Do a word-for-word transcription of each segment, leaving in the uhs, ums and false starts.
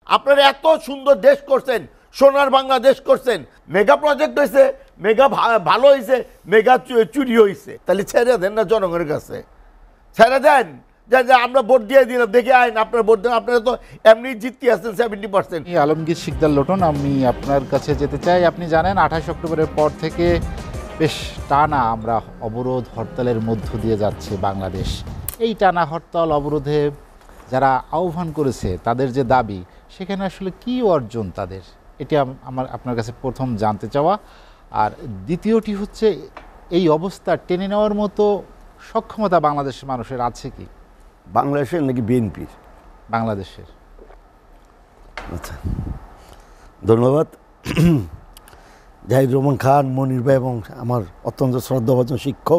আপনারা এত সুন্দর দেশ করছেন, সোনার বাংলাদেশ করছেন, মেগা প্রজেক্ট হয়েছে, মেগা ভালো হয়েছে, মেগা চুরি হয়েছে, তাহলে ছেড়ে দেন না জনগণের কাছে, ছেড়ে দেন যে যে আমরা ভোট দিয়ে দিলাম, দেখে আইন আপনার ভোট দেন, আপনারা তো এমনি জিততে আসছেন সেভেন্টি পার্সেন্ট। আলমগীর শিকদার লোটন, আমি আপনার কাছে যেতে চাই। আপনি জানেন আঠাশ অক্টোবরের পর থেকে বেশ টানা আমরা অবরোধ হরতালের মধ্য দিয়ে যাচ্ছে বাংলাদেশ। এই টানা হরতাল অবরোধে যারা আহ্বান করেছে তাদের যে দাবি, সেখানে আসলে কি অর্জন তাদের, এটি আমার আপনার কাছে প্রথম জানতে চাওয়া। আর দ্বিতীয়টি হচ্ছে এই অবস্থা টেনে নেওয়ার মতো সক্ষমতা বাংলাদেশের মানুষের আছে কি? বাংলাদেশের নাকি বিএনপির? বাংলাদেশের। আচ্ছা, ধন্যবাদ। জাহিদ রহমান খান, মনির ভাই এবং আমার অত্যন্ত শ্রদ্ধাভাজন শিক্ষক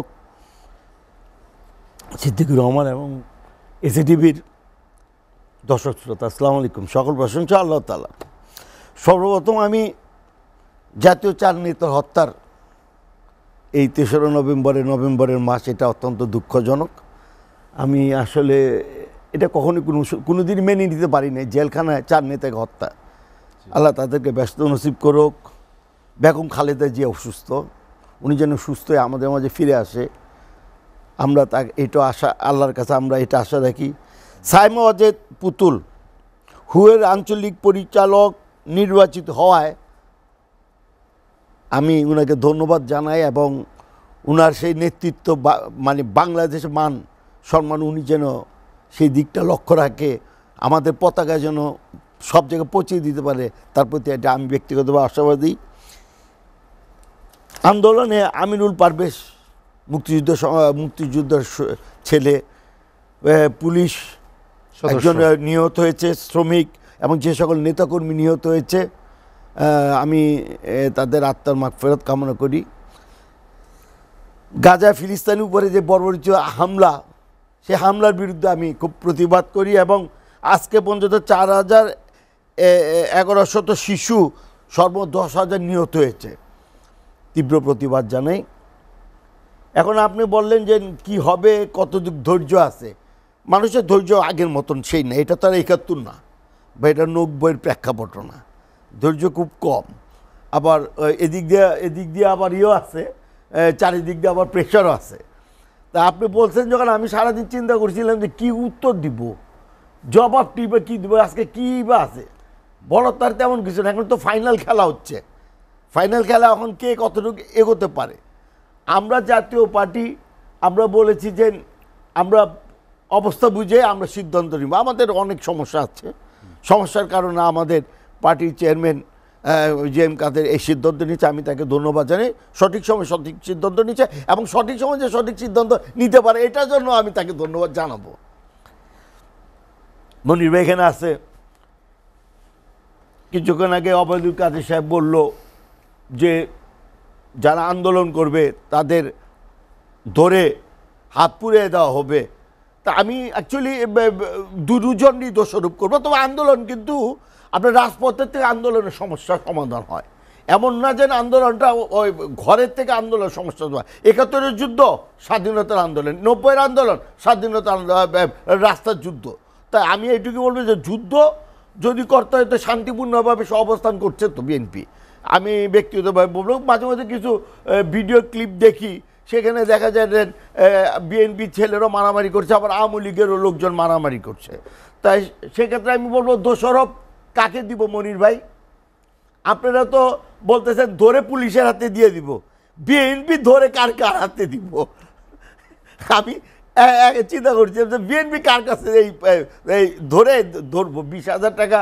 সিদ্দিকুর রহমান এবং এসএটিভির দর্শক শ্রোতা, আসসালামু আলাইকুম। সকল প্রশংসা আল্লাহ তাআলা। সর্বপ্রথম আমি জাতীয় চার নেতার হত্যার এই তেসরা নভেম্বরের নভেম্বরের মাস, এটা অত্যন্ত দুঃখজনক। আমি আসলে এটা কখনোই কোনো কোনো দিন মেনে নিতে পারি নাই, জেলখানায় চার নেতাকে হত্যা। আল্লাহ তাদেরকে ব্যস্ত নসিব করুক। বেগম খালেদা জিয়া অসুস্থ, উনি যেন সুস্থ হয়ে আমাদের মাঝে ফিরে আসে, আমরা তা এটা আশা, আল্লাহর কাছে আমরা এটা আশা রাখি। সাইমা ওয়াজেদ পুতুল হুয়ের আঞ্চলিক পরিচালক নির্বাচিত হওয়ায় আমি উনাকে ধন্যবাদ জানাই এবং উনার সেই নেতৃত্ব মানে বাংলাদেশের মান সম্মান উনি যেন সেই দিকটা লক্ষ্য রাখে, আমাদের পতাকা যেন সব জায়গায় পৌঁছে দিতে পারে, তার প্রতি এটা আমি ব্যক্তিগতভাবে আশাবাদী। আন্দোলনে আমিনুল পারভেজ মুক্তিযুদ্ধ মুক্তিযুদ্ধের ছেলে, পুলিশ একজন নিহত হয়েছে, শ্রমিক এবং যে সকল নেতাকর্মী নিহত হয়েছে, আমি তাদের আত্মার মাগফিরাত কামনা করি। গাজা ফিলিস্তিনের উপরে যে বর্বরিত হামলা, সেই হামলার বিরুদ্ধে আমি খুব প্রতিবাদ করি এবং আজকে পর্যন্ত চার হাজার এগারোশত শিশু সর্বোচ্চ দশ হাজার নিহত হয়েছে, তীব্র প্রতিবাদ জানাই। এখন আপনি বললেন যে কি হবে, কতটুক ধৈর্য আছে। মানুষের ধৈর্য আগের মতন সেই না, এটা তো আর একাত্তর না বা এটা নব্বইয়ের প্রেক্ষাপট না, ধৈর্য খুব কম। আবার এদিক দিয়ে এদিক দিয়ে আবার ইয়েও আছে, চারিদিক দিয়ে আবার প্রেশারও আছে। তা আপনি বলছেন যখন, আমি সারাদিন চিন্তা করছিলাম যে কী উত্তর দিব, জবাবটি বা কী দিব, আজকে কী বা আছে, বড় তার তেমন কিছু না। এখন তো ফাইনাল খেলা হচ্ছে, ফাইনাল খেলা এখন কে কতটুকু এগোতে পারে। আমরা জাতীয় পার্টি আমরা বলেছি যে আমরা অবস্থা বুঝে আমরা সিদ্ধান্ত নিব। আমাদের অনেক সমস্যা আছে, সমস্যার কারণে আমাদের পার্টির চেয়ারম্যান জি এম কাদের এই সিদ্ধান্ত নিচ্ছে, আমি তাকে ধন্যবাদ জানাই। সঠিক সময় সঠিক সিদ্ধান্ত নিচ্ছে এবং সঠিক সময় যে সঠিক সিদ্ধান্ত নিতে পারে, এটার জন্য আমি তাকে ধন্যবাদ জানাবো। মনির ভাই এখানে আছে, কিছুক্ষণ আগে অবৈধ কাদের সাহেব বলল যে যারা আন্দোলন করবে তাদের ধরে হাত পুড়িয়ে দেওয়া হবে। তা আমি অ্যাকচুয়ালি দুজনই দোষারোপ করবো। তবে আন্দোলন কিন্তু আপনার রাজপথের থেকে আন্দোলনের সমস্যার সমাধান হয়, এমন না যেন আন্দোলনটা ওই ঘরের থেকে আন্দোলন সমস্যা হয়। একাত্তরের যুদ্ধ স্বাধীনতার আন্দোলন, নব্বইয়ের আন্দোলন স্বাধীনতার রাস্তার যুদ্ধ। তাই আমি এইটুকু বলবো যে যুদ্ধ যদি করতে হয় তো শান্তিপূর্ণভাবে সে অবস্থান করছে তো বিএনপি। আমি ব্যক্তিগতভাবে বলবো, মাঝে মাঝে কিছু ভিডিও ক্লিপ দেখি, সেখানে দেখা যায় যে বিএনপি ছেলেরও মারামারি করছে, আবার আওয়ামী লীগেরও লোকজন মারামারি করছে। তাই সেক্ষেত্রে আমি বলবো দোষারোপ কাকে দিব মনির ভাই? আপনারা তো বলতেছেন ধরে পুলিশের হাতে দিয়ে দিব, বিএনপি ধরে কার কার হাতে দিব? আমি চিন্তা করছি যে বিএনপি কার কাছে এই এই ধরে ধরবো? বিশ হাজার টাকা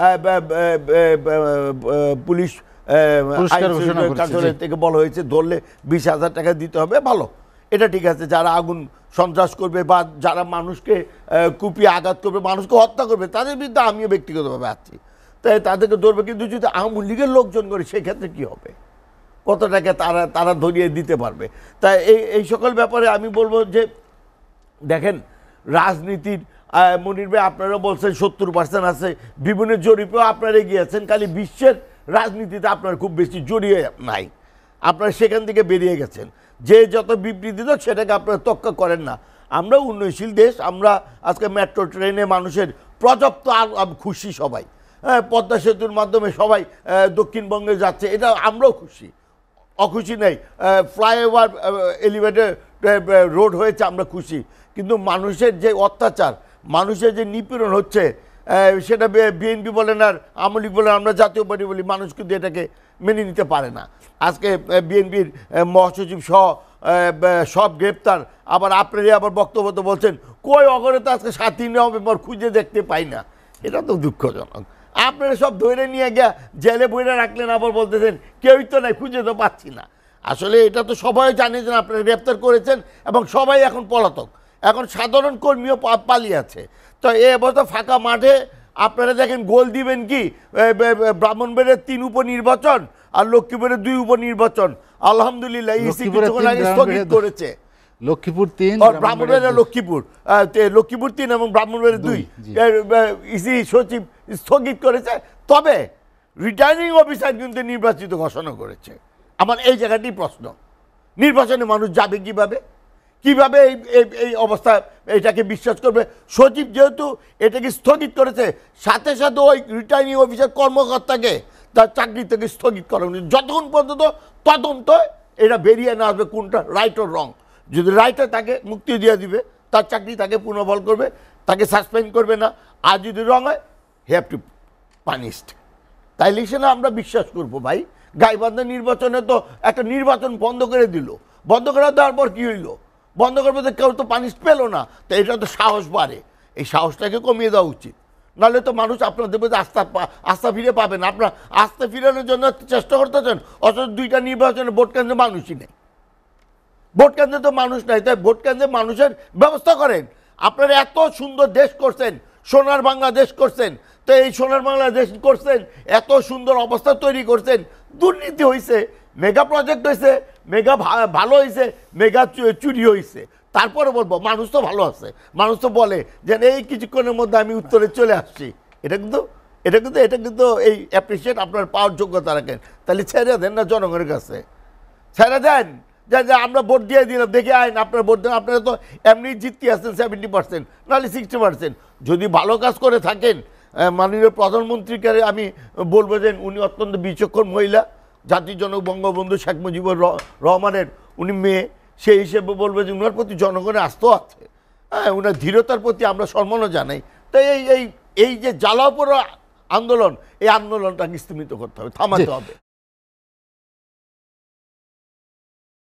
পুলিশ কার্যালয় থেকে বলা হয়েছে, ধরলে বিশ হাজার টাকা দিতে হবে। ভালো, এটা ঠিক আছে। যারা আগুন সন্ত্রাস করবে বা যারা মানুষকে কুপিয়ে আঘাত করবে, মানুষকে হত্যা করবে, তাদের বিরুদ্ধে আমিও ব্যক্তিগতভাবে আছি, তাই তাদেরকে ধরবে। কিন্তু যদি আওয়ামী লীগের লোকজন করে, সেক্ষেত্রে কী হবে? কত টাকা তারা তারা ধরিয়ে দিতে পারবে? তাই এই এই সকল ব্যাপারে আমি বলবো যে দেখেন, রাজনীতির মনির ভাই আপনারা বলছেন সত্তর পার্সেন্ট আছে, বিভিন্ন জরিপেও আপনারা এগিয়েছেন, খালি বিশ্বের রাজনীতিতে আপনার খুব বেশি জড়িয়ে নাই, আপনারা সেখান থেকে বেরিয়ে গেছেন। যে যত বিবৃতি দেয় সেটাকে আপনারা তোয়াক্কা করেন না। আমরা উন্নয়নশীল দেশ, আমরা আজকে মেট্রো ট্রেনে মানুষের পর্যাপ্ত খুশি সবাই। হ্যাঁ পদ্মা সেতুর মাধ্যমে সবাই দক্ষিণবঙ্গে যাচ্ছে, এটা আমরাও খুশি, অখুশি নেই। ফ্লাইওভার এলিভেটেড রোড হয়েছে, আমরা খুশি। কিন্তু মানুষের যে অত্যাচার, মানুষের যে নিপীড়ন হচ্ছে, সেটা বিএনপি বলেন আর আওয়ামী লীগ বলেন, আমরা জাতীয় পার্টি বলি, মানুষ কিন্তু এটাকে মেনে নিতে পারে না। আজকে বিএনপির মহাসচিব সহ সব গ্রেপ্তার, আবার আপনারই আবার বক্তব্য তো বলছেন কই অগরে তো আজকে সাতই নভেম্বর খুঁজে দেখতে পাই না। এটা তো দুঃখজনক। আপনারা সব ধরে নিয়ে গিয়া জেলে বইরা রাখলেন, আবার বলতেছেন কেউই তো নাই, খুঁজে তো পাচ্ছি না। আসলে এটা তো সবাই জানে যে আপনারা গ্রেপ্তার করেছেন এবং সবাই এখন পলাতক, এখন সাধারণ কর্মীও পালিয়ে আছে। তো এই অবস্থা ফাঁকা মাঠে আপনারা দেখেন গোল দিবেন কি, ব্রাহ্মণবাড়িয়ার তিন উপনির্বাচন আর লক্ষ্মীপুরের দুই উপনির্বাচন আলহামদুলিল্লাহ ইসি কিছুক্ষণ আগে স্থগিত করেছে। লক্ষ্মীপুর তিন, ব্রাহ্মণবাড়িয়া লক্ষ্মীপুর, লক্ষ্মীপুর তিন এবং ব্রাহ্মণবাড়িয়া দুই ইসি সচিব স্থগিত করেছে। তবে রিটার্নিং অফিসার কিন্তু নির্বাচিত ঘোষণা করেছে। আমার এই জায়গাটি প্রশ্ন, নির্বাচনে মানুষ যাবে কিভাবে, কিভাবে এই এই অবস্থা এটাকে বিশ্বাস করবে? সচিব যেহেতু এটাকে স্থগিত করেছে, সাথে সাথে ওই রিটার্নিং অফিসার কর্মকর্তাকে তার চাকরি থেকে স্থগিত করা উচিত, যতক্ষণ পর্যন্ত তদন্ত এটা বেরিয়ে না আসবে কোনটা রাইট ও রং। যদি রাইট হয় তাকে মুক্তি দিয়ে দিবে, তার চাকরি তাকে পুনর্বহাল করবে, তাকে সাসপেন্ড করবে না। আর যদি রং হয় হি হ্যাভ টু পানিশড। তাইলে সেটা আমরা বিশ্বাস করবো। ভাই গাইবান্ধা নির্বাচনে তো একটা নির্বাচন বন্ধ করে দিল, বন্ধ করে দেওয়ার পর কী হইলো? বন্ধ করবে তো কেউ তো পানিশ পেল না। তো এটা তো সাহস বাড়ে, এই সাহসটাকে কমিয়ে দেওয়া উচিত। নাহলে তো মানুষ আপনাদের প্রতি আস্থা আস্থা ফিরে পাবেন। আপনার আস্থা ফিরানোর জন্য চেষ্টা করতেছেন, অথচ দুইটা নির্বাচনে ভোট কেন্দ্রে মানুষই নেই, ভোট কেন্দ্রে তো মানুষ নাই। তাই ভোট কেন্দ্রে মানুষের ব্যবস্থা করেন। আপনারা এত সুন্দর দেশ করছেন, সোনার বাংলাদেশ করছেন, তো এই সোনার বাংলাদেশ করছেন, এত সুন্দর অবস্থা তৈরি করছেন, দুর্নীতি হয়েছে, মেগা প্রজেক্ট হয়েছে, মেগা ভালো হয়েছে, মেগা চুরি হয়েছে, তারপরে বলবো মানুষ তো ভালো আছে। মানুষ তো বলে যে এই কিছুক্ষণের মধ্যে আমি উত্তরে চলে আসছি। এটা কিন্তু এটা কিন্তু এটা কিন্তু এই অ্যাপ্রিসিয়েট আপনার পাওয়ার যোগ্যতা রাখেন। তাহলে ছেড়ে দেন না জনগণের কাছে, ছেড়ে দেন যে যে আমরা ভোট দিয়ে দিলাম, দেখে আইন আপনার ভোট দেন। আপনারা তো এমনি জিততে আসছেন সেভেন্টি পার্সেন্ট, নাহলে সিক্সটি পার্সেন্ট। যদি ভালো কাজ করে থাকেন, মাননীয় প্রধানমন্ত্রীকে আমি বলবো যে উনি অত্যন্ত বিচক্ষণ মহিলা, জাতির জনক বঙ্গবন্ধু শেখ মুজিবুর রহমানের উনি মেয়ে, সেই হিসেবে বলবো যে উনার প্রতি জনগণের আস্থা আছে। হ্যাঁ, উনার ধীরতার প্রতি আমরা সম্মানও জানাই। তাই এই এই এই যে জ্বালাও পোড়া আন্দোলন, এই আন্দোলনটাকে স্তীমিত করতে হবে, থামাতে হবে।